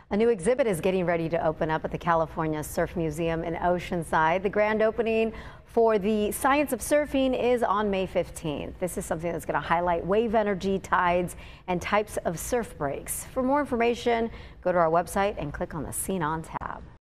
A new exhibit is getting ready to open up at the California Surf Museum in Oceanside. The grand opening for the Science of Surfing is on May 15th. This is something that's going to highlight wave energy, tides, and types of surf breaks. For more information, go to our website and click on the Scene On tab.